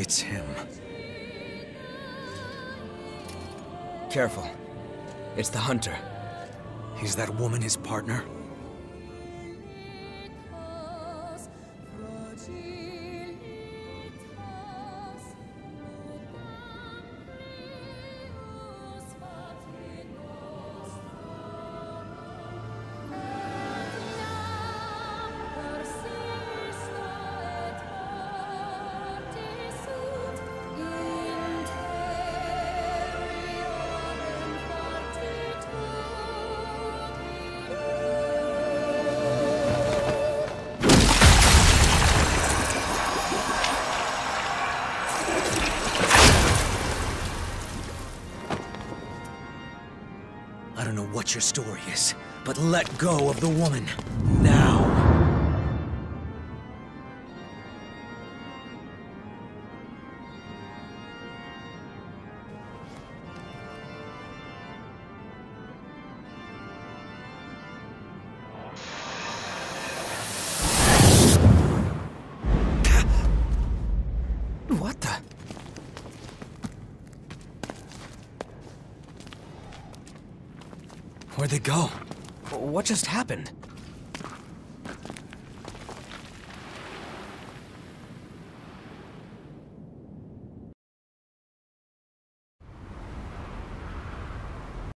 It's him. Careful. It's the hunter. Is that woman his partner? I don't know what your story is, but let go of the woman, now! What the? Where'd they go? What just happened?